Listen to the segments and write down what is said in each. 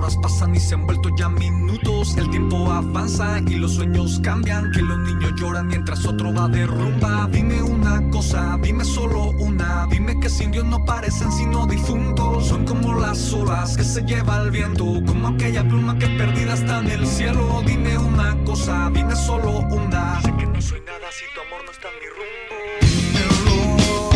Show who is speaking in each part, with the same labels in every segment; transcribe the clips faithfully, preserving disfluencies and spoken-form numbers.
Speaker 1: horas pasan y se han vuelto ya minutos. El tiempo avanza y los sueños cambian, que los niños lloran mientras otro va de rumba. Dime una cosa, dime solo una, dime que sin Dios no parecen sino difuntos. Son como las olas que se lleva el viento, como aquella pluma que perdida está en el cielo. Dime una cosa, dime solo una. Sé que no soy nada si tu amor no está en mi rumbo.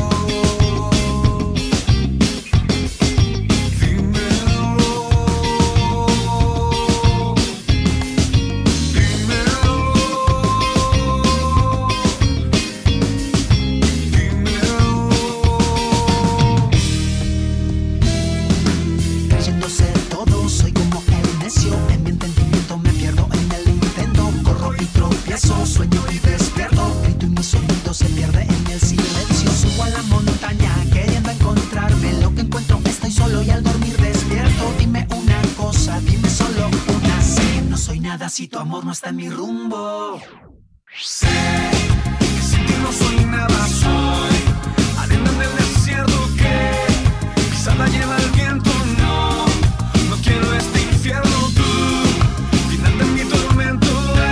Speaker 2: Sueño y despierto, grito y mi sonido se pierde en el silencio. Subo a la montaña queriendo encontrarme, lo que encuentro estoy solo y al dormir despierto. Dime una cosa, dime solo una. Sé que no soy nada si tu amor no está en mi rumbo.
Speaker 1: Sé que sin ti no soy nada, soy arena en el desierto que quizá la lleva el viento. No, no quiero este infierno. Tú, final de mi tormento.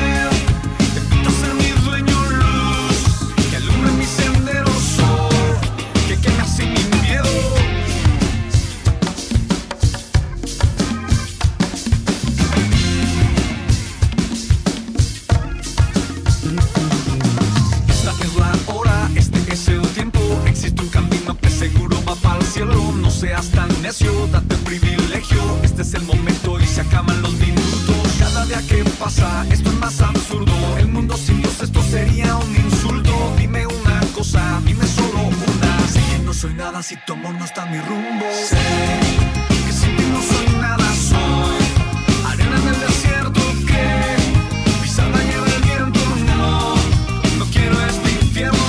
Speaker 1: No seas tan necio, date un privilegio. Este es el momento y se acaban los minutos. Cada día que pasa esto es más absurdo. El mundo sin Dios esto sería un insulto. Dime una cosa, dime solo una. Sé que no soy nada si tu amor no está en mi rumbo. Sé que sin ti no soy nada, soy arena en el desierto que pisada lleva el viento. No, no quiero este infierno.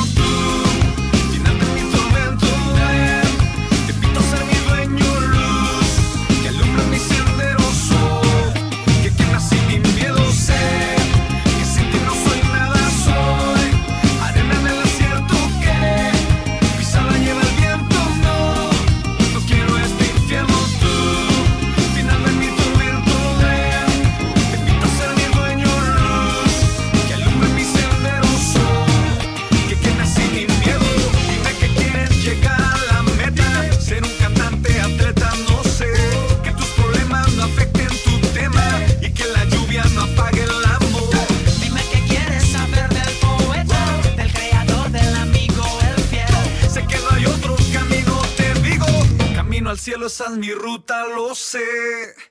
Speaker 1: Al cielo, esa es mi ruta, lo sé.